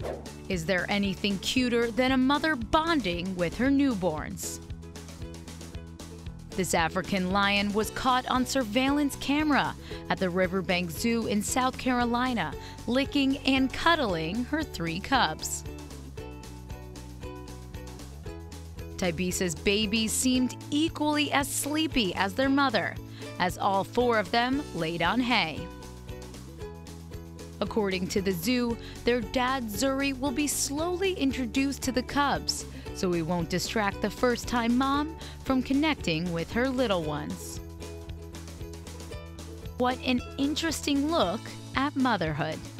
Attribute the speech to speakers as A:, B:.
A: Is there anything cuter than a mother bonding with her newborns? This African lion was caught on surveillance camera at the Riverbanks Zoo in South Carolina, licking and cuddling her 3 cubs. Thabisa's babies seemed equally as sleepy as their mother, as all 4 of them laid on hay. According to the zoo, their dad Zuri will be slowly introduced to the cubs, so he won't distract the first-time mom from connecting with her little ones. What an interesting look at motherhood.